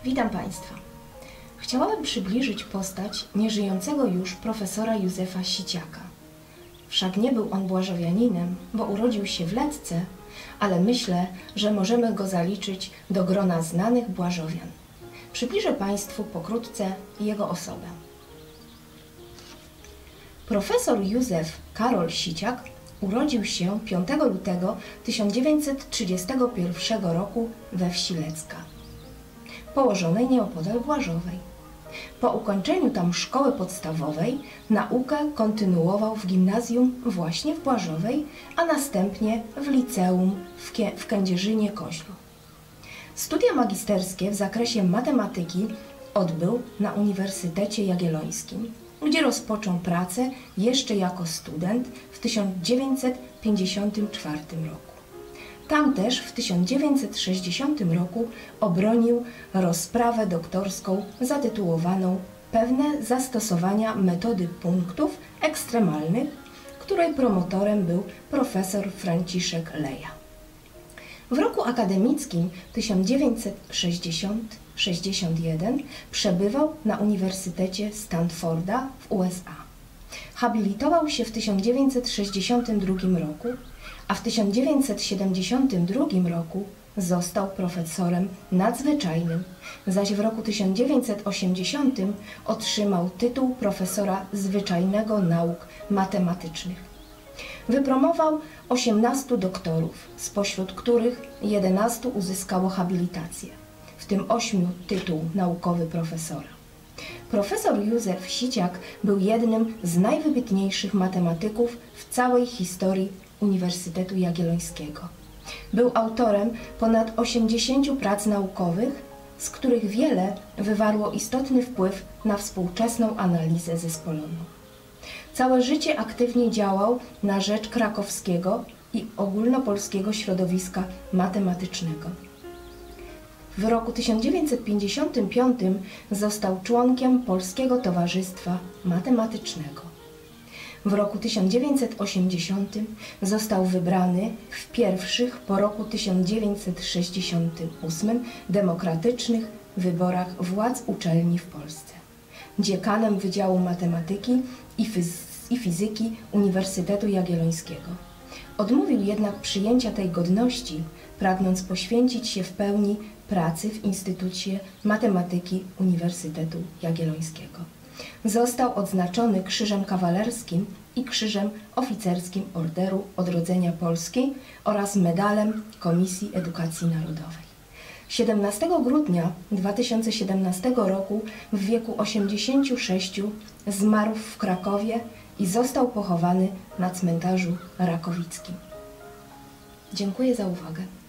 Witam Państwa. Chciałabym przybliżyć postać nieżyjącego już profesora Józefa Siciaka. Wszak nie był on błażowianinem, bo urodził się w Letce, ale myślę, że możemy go zaliczyć do grona znanych błażowian. Przybliżę Państwu pokrótce jego osobę. Profesor Józef Karol Siciak urodził się 5 lutego 1931 roku we wsi Lecka, położonej nieopodal Błażowej. Po ukończeniu tam szkoły podstawowej naukę kontynuował w gimnazjum właśnie w Błażowej, a następnie w liceum w Kędzierzynie-Koźlu. Studia magisterskie w zakresie matematyki odbył na Uniwersytecie Jagiellońskim, gdzie rozpoczął pracę jeszcze jako student w 1954 roku. Tam też w 1960 roku obronił rozprawę doktorską zatytułowaną Pewne zastosowania metody punktów ekstremalnych, której promotorem był profesor Franciszek Leja. W roku akademickim 1960-61 przebywał na Uniwersytecie Stanforda w USA. Habilitował się w 1962 roku, a w 1972 roku został profesorem nadzwyczajnym, zaś w roku 1980 otrzymał tytuł profesora zwyczajnego nauk matematycznych. Wypromował 18 doktorów, spośród których 11 uzyskało habilitację, w tym 8 tytuł naukowy profesora. Profesor Józef Siciak był jednym z najwybitniejszych matematyków w całej historii Uniwersytetu Jagiellońskiego. Był autorem ponad 80 prac naukowych, z których wiele wywarło istotny wpływ na współczesną analizę zespoloną. Całe życie aktywnie działał na rzecz krakowskiego i ogólnopolskiego środowiska matematycznego. W roku 1955 został członkiem Polskiego Towarzystwa Matematycznego. W roku 1980 został wybrany w pierwszych po roku 1968 demokratycznych wyborach władz uczelni w Polsce, dziekanem Wydziału Matematyki i Fizyki Uniwersytetu Jagiellońskiego. Odmówił jednak przyjęcia tej godności, pragnąc poświęcić się w pełni pracy w Instytucie Matematyki Uniwersytetu Jagiellońskiego. Został odznaczony Krzyżem Kawalerskim i Krzyżem Oficerskim Orderu Odrodzenia Polski oraz Medalem Komisji Edukacji Narodowej. 17 grudnia 2017 roku w wieku 86 zmarł w Krakowie i został pochowany na cmentarzu rakowickim. Dziękuję za uwagę.